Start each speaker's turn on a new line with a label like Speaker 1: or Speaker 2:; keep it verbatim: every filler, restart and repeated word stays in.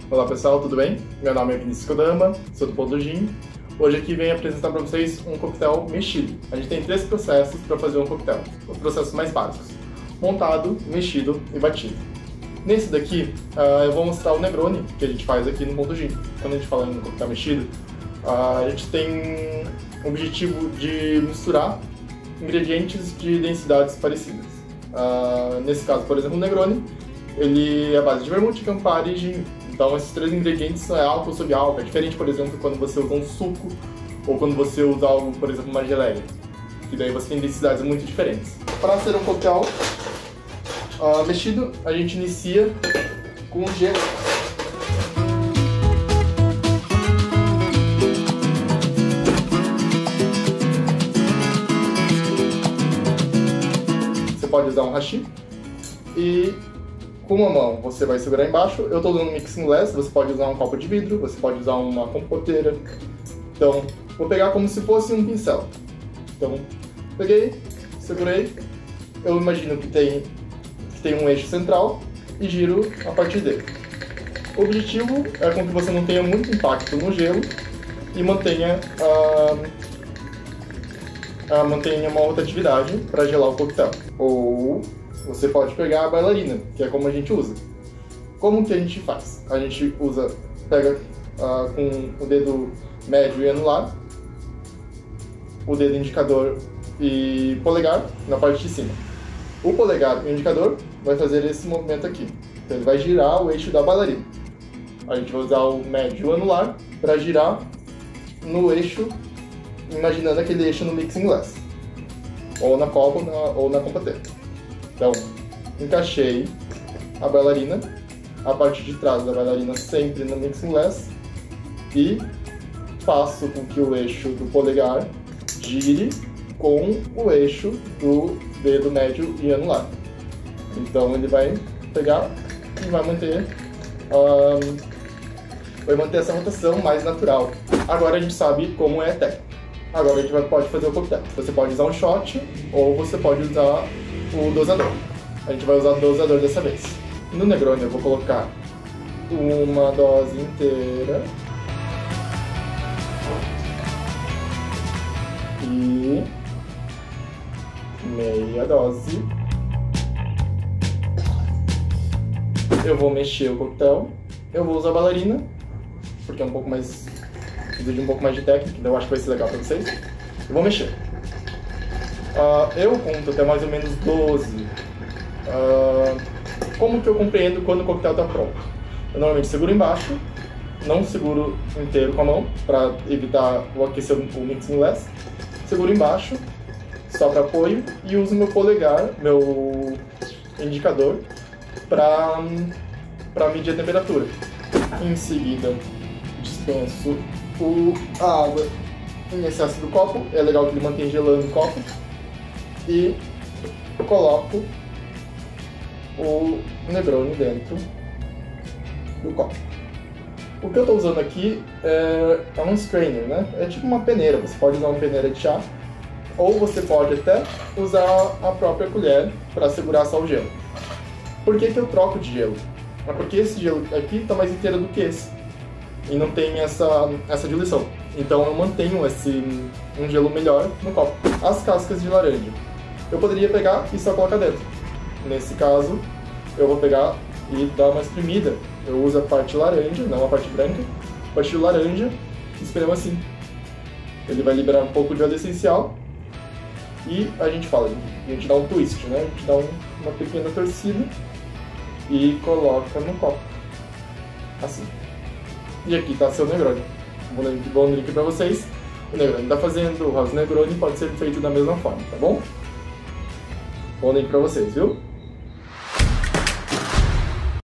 Speaker 1: Olá pessoal, tudo bem? Meu nome é Vinícius Kodama, sou do Pondo Gin. Hoje aqui venho apresentar para vocês um coquetel mexido. A gente tem três processos para fazer um coquetel, os processos mais básicos: montado, mexido e batido. Nesse daqui, uh, eu vou mostrar o Negroni que a gente faz aqui no Pondo Gin. Quando a gente fala em coquetel mexido, uh, a gente tem o objetivo de misturar ingredientes de densidades parecidas. Uh, nesse caso, por exemplo, o Negroni, ele é a base de vermute, Campari e gin. Então, esses três ingredientes é álcool sobre álcool. É diferente, por exemplo, quando você usa um suco ou quando você usa algo, por exemplo, uma geleia, que daí você tem densidades muito diferentes. Para ser um coquetel uh, mexido, a gente inicia com gelo. Você pode usar um hashi e com uma mão você vai segurar embaixo. Eu estou usando um mixing glass, você pode usar um copo de vidro, você pode usar uma compoteira. Então, vou pegar como se fosse um pincel. Então, peguei, segurei, eu imagino que tem, que tem um eixo central e giro a partir dele. O objetivo é com que você não tenha muito impacto no gelo e mantenha, uh, uh, mantenha uma rotatividade para gelar o coquetel. Ou você pode pegar a bailarina, que é como a gente usa. Como que a gente faz? A gente usa, pega uh, com o dedo médio e anular, o dedo indicador e polegar na parte de cima. O polegar e o indicador vai fazer esse movimento aqui. Então ele vai girar o eixo da bailarina. A gente vai usar o médio e o anular para girar no eixo, imaginando aquele eixo no mixing glass, ou na copa ou na, ou na compoteira. Então, encaixei a bailarina, a parte de trás da bailarina sempre no mixing glass e faço com que o eixo do polegar gire com o eixo do dedo médio e anular. Então ele vai pegar e vai manter, um, vai manter essa rotação mais natural. Agora a gente sabe como é a técnica. Agora a gente vai, pode fazer o coquetel. Você pode usar um shot ou você pode usar o dosador. A gente vai usar o dosador dessa vez. No Negroni eu vou colocar uma dose inteira e meia dose. Eu vou mexer o coquetel. Eu vou usar a bailarina, porque é um pouco mais, precisa de um pouco mais de técnica, então eu acho que vai ser legal para vocês. Eu vou mexer. Uh, eu conto até mais ou menos doze. Uh, como que eu compreendo quando o coquetel está pronto? Eu normalmente seguro embaixo, não seguro inteiro com a mão, para evitar o aquecer o mixing glass. Seguro embaixo, só para apoio, e uso meu polegar, meu indicador, para para medir a temperatura. Em seguida, dispenso o, a água em excesso do copo. É legal que ele mantenha gelando o copo. E coloco o Negroni dentro do copo. O que eu estou usando aqui é, é um strainer, né? É tipo uma peneira. Você pode usar uma peneira de chá ou você pode até usar a própria colher para segurar só o gelo. Por que que eu troco de gelo? É porque esse gelo aqui está mais inteiro do que esse e não tem essa, essa diluição. Então eu mantenho esse, um gelo melhor no copo. As cascas de laranja eu poderia pegar e só colocar dentro. Nesse caso, eu vou pegar e dar uma espremida. Eu uso a parte laranja, não a parte branca. A parte de laranja, espremo assim. Ele vai liberar um pouco de óleo essencial. E a gente fala, a gente dá um twist, né? A gente dá um, uma pequena torcida e coloca no copo. Assim. E aqui está seu Negroni. Bom drink para vocês. O Negroni está fazendo, o House Negroni pode ser feito da mesma forma, tá bom? Bom drink pra vocês, viu?